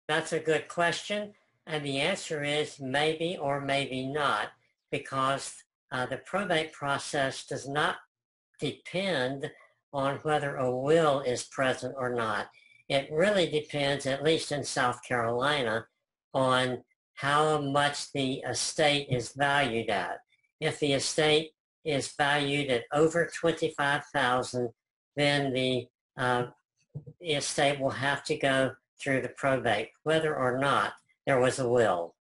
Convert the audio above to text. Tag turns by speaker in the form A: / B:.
A: That's a good question, and the answer is maybe or maybe not, because the probate process does not depend on whether a will is present or not. It really depends, at least in South Carolina, on how much the estate is valued at. If the estate is valued at over $25,000, then the estate will have to go through the probate, whether or not there was a will.